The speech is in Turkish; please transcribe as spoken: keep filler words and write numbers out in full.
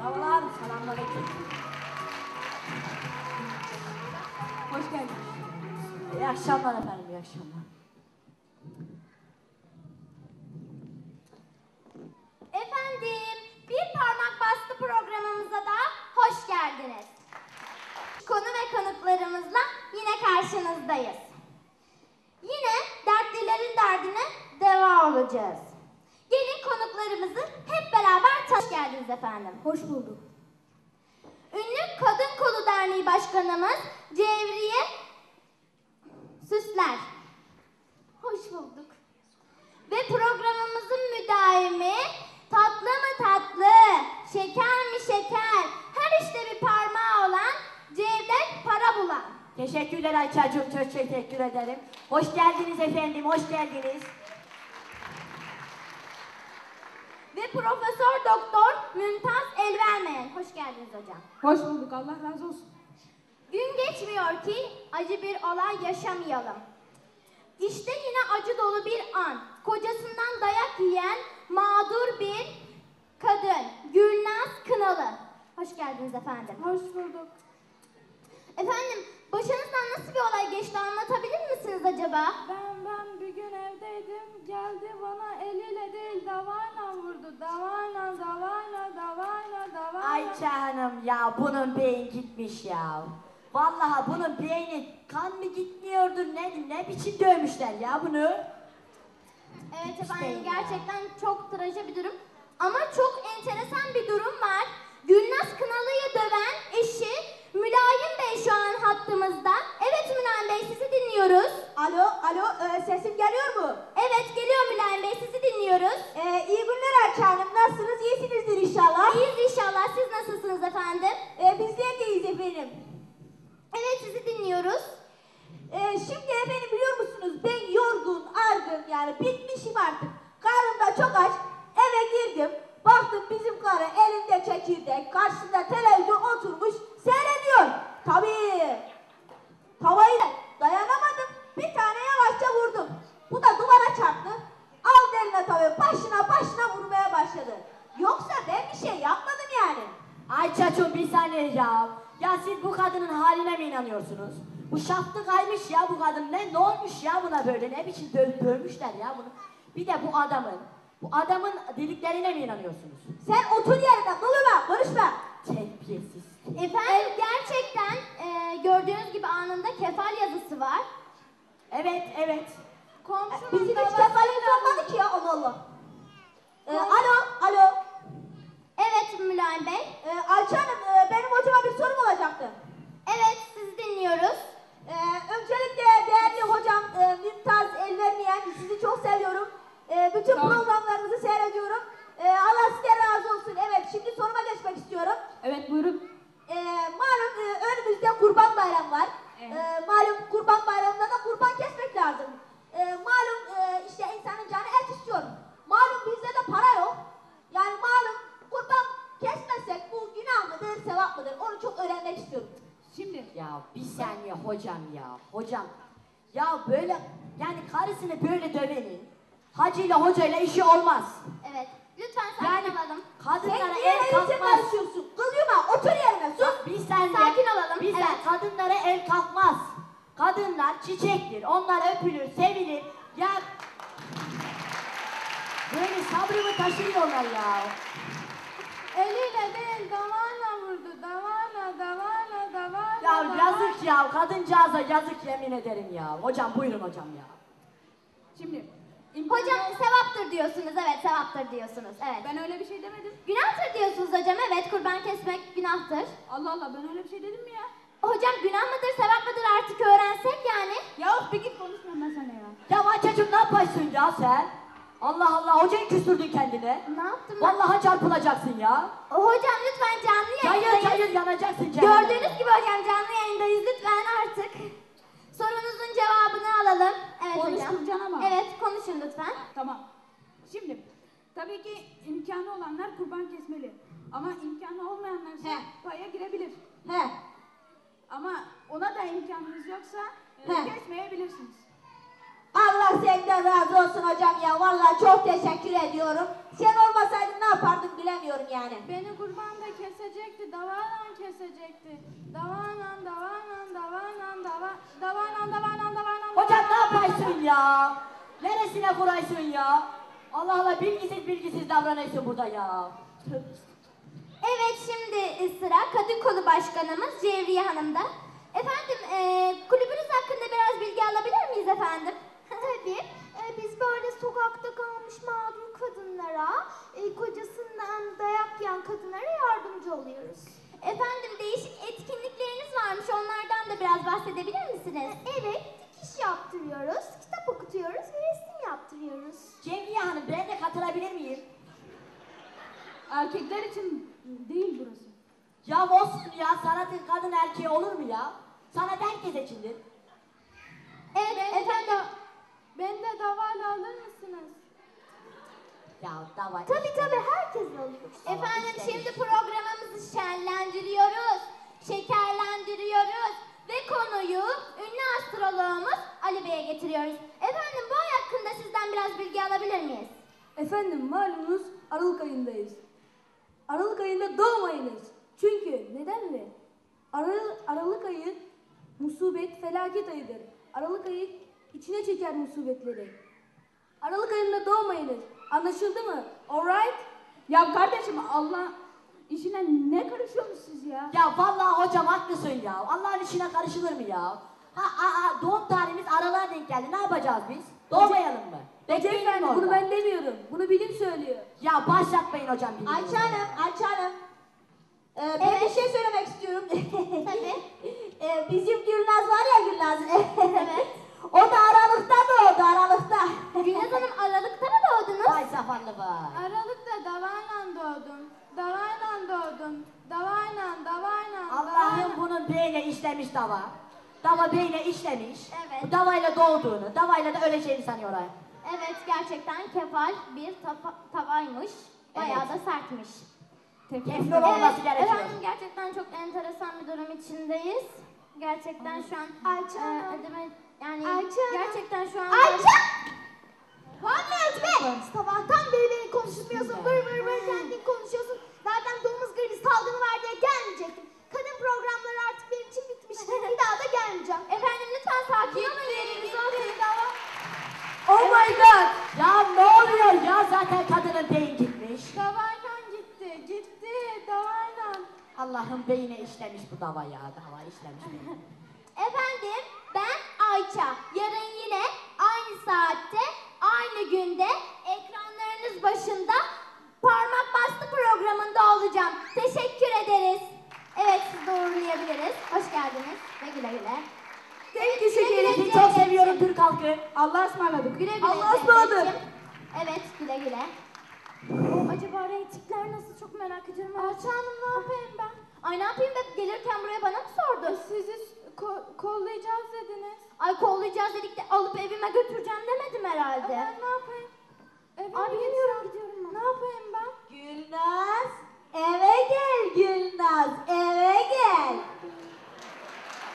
Merhabalar, selamünaleyküm. Hoş geldiniz. İyi akşamlar efendim, iyi akşamlar. Efendim, bir parmak bastı programımıza da hoş geldiniz. Konu ve konuklarımızla yine karşınızdayız. Yine dertlilerin derdine deva olacağız. Gelin konuklarımızı hep beraber hoş geldiniz efendim. Hoş bulduk. Ünlü Kadın Kolu Derneği Başkanımız Cevriye Süsler. Hoş bulduk. Ve programımızın müdaimi tatlı mı tatlı, şeker mi şeker, her işte bir parmağı olan Cevdet Parabulan. Teşekkürler Ayça'cığım, çok teşekkür ederim. Hoş geldiniz efendim, hoş geldiniz. Ve Profesör Doktor Mümtaz Elvermeyen. Hoş geldiniz hocam. Hoş bulduk, Allah razı olsun. Gün geçmiyor ki acı bir olay yaşamayalım. İşte yine acı dolu bir an. Kocasından dayak yiyen mağdur bir kadın. Gülnaz Kınalı. Hoş geldiniz efendim. Hoş bulduk. Efendim, başınızdan nasıl bir olay geçti anlatabilir misiniz acaba? Ben ben bir gün evdeydim, geldi bana eliyle değil davayla vurdu. Davayla, davayla, davayla, davayla. Ayça Hanım ya, bunun beyin gitmiş ya. Vallahi bunun beyni kan mı gitmiyordur, ne, ne biçim dövmüşler ya bunu. Evet İşte efendim, ya. gerçekten çok traje bir durum. Ama çok enteresan bir durum var. Gülnaz Kınalı'yı döven eşi Mülayim Bey şu an hattımızda. Evet Mülayim Bey, sizi dinliyoruz. Alo, alo, e, sesim geliyor mu? Evet geliyor Mülayim Bey, sizi dinliyoruz. E, iyi günler Ayça Hanım, nasılsınız? İyisinizdir inşallah. İyiyiz inşallah, siz nasılsınız efendim? E, bizler de iyiyiz efendim. Evet, sizi dinliyoruz. E, şimdi efendim biliyor musunuz, ben yorgun, argın, yani bitmişim artık. Karnım da çok aç, eve girdim. Baktım bizim karı elinde çekirdek, karşısında televizyon oturmuş, seyrediyor. Tabii. Tavayı da dayanamadım, bir tane yavaşça vurdum. Bu da duvara çarptı. Aldı eline tavayı, başına başına vurmaya başladı. Yoksa ben bir şey yapmadım yani. Ayça'cığım bir saniye ya. Ya siz bu kadının haline mi inanıyorsunuz? Bu şaftı kaymış ya bu kadın. Ne, ne olmuş ya buna böyle? Ne biçim döv, dövmüşler ya bunu? Bir de bu adamın, bu adamın deliklerine mi inanıyorsunuz? Sen otur yerine, kılma, konuşma. Terbiyesiz. Efendim gerçekten e, gördüğünüz gibi anında kefal yazısı var. Evet, evet. Komşunun Bizim hiç babası- kefalimiz olmadı ki ya, Allah Allah. E, alo, alo. Evet Mülayim Bey. E, Ayça Hanım, e, benim hocama bir sorum olacaktı. Evet, sizi dinliyoruz. E, öncelikle değerli hocam e, Mümtaz Elvermeyen, sizi çok seviyorum. E, bütün Tamam. programlarınızı seyrediyorum. E, Allah size razı olsun. Evet, şimdi soruma geçmek istiyorum. Evet, buyurun. E, malum e, önümüzde Kurban Bayramı var. Evet. E, malum Kurban Bayramı'nda da kurban kesmek lazım. E, malum e, işte insanın canı et istiyor. Malum bizde de para yok. Yani malum kurban kesmezsek bu günah mıdır, sevap mıdır? Onu çok öğrenmek istiyorum. Şimdi Ya bir saniye hocam ya, hocam. Ya böyle, yani karısını böyle dövenin hacıyla hocayla işi olmaz. Evet. Lütfen sakin Yani olalım. kadınlara Sen niye el elbise kalkmaz. karışıyorsun? Kılıma, otur yerine, sus. Bir saniye. Sakin olalım, Bir saniye. evet. Kadınlara el kalkmaz. Kadınlar çiçektir. Onlar öpülür, sevilir. Ya böyle sabrımı taşıyorlar ya. eliyle değil davayla vurdu. Davayla, davayla, davayla. Ya davayla. yazık ya, kadıncağıza yazık yemin ederim ya. Hocam buyurun hocam ya. Şimdi Hocam sevaptır diyorsunuz, evet sevaptır diyorsunuz, evet. ben öyle bir şey demedim. Günahtır diyorsunuz hocam, evet kurban kesmek günahtır. Allah Allah, ben öyle bir şey dedim mi ya? Hocam günah mıdır, sevap mıdır artık öğrensek yani. Ya bir git konuşmuyorum ben sana ya. Ya Ayça'cığım ne yapıyorsun ya sen? Allah Allah, hocayı küstürdün kendine. Ne yaptım ben? Vallahi çarpılacaksın ya. Hocam lütfen canlı Cayır yayındayız. cayır yanacaksın cehenneme. Gördüğünüz gibi hocam canlı yayındayız, lütfen artık. Sorunuzun cevabını alalım. Evet hocam. Konuşturacaksın ama. Evet konuşun lütfen. Tamam. Şimdi tabii ki imkanı olanlar kurban kesmeli. Ama imkanı olmayanlar ise He. paya girebilir. He. Ama ona da imkanınız yoksa He. e, kesmeyebilirsiniz. Allah senden razı olsun hocam ya. Vallahi çok teşekkür ediyorum. Sen olmasaydın ne yapardım bilemiyorum yani. Beni kurban da kesecekti, davayla kesecekti. Davayla, davayla, davayla, dava, davayla, davayla, davayla. Hocam ne yaparsın ya? Neresine vuraysın ya? Allah Allah bilgisiz bilgisiz davranıyorsun burada ya. Evet, şimdi sıra kadın kolu başkanımız Cevriye Hanım'da. Efendim, e, kulübünüz hakkında biraz bilgi alabilir miyiz efendim? Tabii. E, biz böyle sokakta kalmış mağdur kadınlara, e, kocasından dayak yiyen kadınlara yardımcı oluyoruz. Efendim, değişik etkinlikleriniz varmış. Onlardan da biraz bahsedebilir misiniz? Evet, dikiş yaptırıyoruz, kitap okutuyoruz ve resim yaptırıyoruz. Cemriye Hanım ben de katılabilir miyim? Erkekler için değil burası. Ya olsun ya sanatın kadın erkeği olur mu ya? Sanat herkes içindir. Evet, Ben efendim. de, ben de davayla alır mısınız? Ya davay. Tabii tabii, herkes alıyor. Efendim, işte. şimdi programımızı şenlendiriyoruz, şekerlendiriyoruz ve konuyu ünlü astroloğumuz Ali Bey'e getiriyoruz. Efendim, bu ay hakkında sizden biraz bilgi alabilir miyiz? Efendim malumunuz Aralık ayındayız. Aralık ayında doğmayınız. Çünkü neden mi? Ara- Aralık ayı musibet, felaket ayıdır. Aralık ayı içine çeker musibetleri. Aralık ayında doğmayınız. Anlaşıldı mı? Alright? Ya kardeşim Allah işine ne karışıyorsunuz siz ya? Ya vallahi hocam haklısın ya. Allah'ın işine karışılır mı ya? Ha, ha, ha doğum tarihimiz aralığa denk geldi. Ne yapacağız biz? Doğmayalım mı? Bekleyelim mi Beyefendi orada? bunu ben demiyorum. Bunu bilim söylüyor. Ya başlatmayın hocam bildiğinizi. Ayça Hanım, Ayça Hanım. Ee, ben bir şey söylemek istiyorum. Tabii. Ee, bizim Gülnaz var ya Gülnaz. Evet. O da Aralık'ta doğdu, Aralık'ta. Gülnaz Hanım, Aralık'ta mı doğdunuz? Vay zavallı vay. Aralıkta davayla doğdum. Davayla doğdum. Davayla, davayla, Allah'ım bunun beyne işlemiş dava. Dava beyne işlemiş. Evet. Bu davayla doğduğunu, davayla da öleceğini sanıyorlar. Evet, gerçekten kefal bir tava- tavaymış. Bayağı Evet. da sertmiş. Teflon olması Evet, gerekiyor. efendim gerçekten çok enteresan bir durum içindeyiz. Gerçekten şu an Ayça e, Hanım. ödeme, yani Ayça Hanım. gerçekten şu an Ayça! Muhammed be! Sabahtan beri beni konuşmuyorsun, vır vır vır kendin konuşuyorsun. Zaten domuz gribi salgını var diye gelmeyecektim. Kadın programları artık benim için bitmişti. Bir daha da gelmeyeceğim. Efendim lütfen sakin olun, yerinize oturun. Oh my god! Ya ne oluyor ya zaten kadının beyin gitmiş. Davayla gitti, gitti, davayla. Allah'ın beyine işlemiş bu dava ya, dava işlemiş. Efendim, ben Ayça. Yarın yine aynı saatte, aynı günde ekranlarınız başında parmak bastı programında olacağım. Teşekkür ederiz. Evet, sizi de uğurlayabiliriz. Hoş geldiniz ve güle güle. Thank you şekerim. Sizi çok seviyorum Türk halkı. Allah'a ısmarladık. Güle güle. Allah'a ısmarladık. Cemretciğim. Evet, güle güle. O, acaba reytingler nasıl, çok merak ediyorum. Ayça Hanım ne yapayım ben? Ay ne yapayım be, gelirken buraya bana mı sordun? Sizi ko- kollayacağız dediniz. Ay kollayacağız dedik de alıp evime götüreceğim demedim herhalde. Ben ne yapayım? Eve Ay mi bilmiyorum, gitsem? gidiyorum ben. Ne yapayım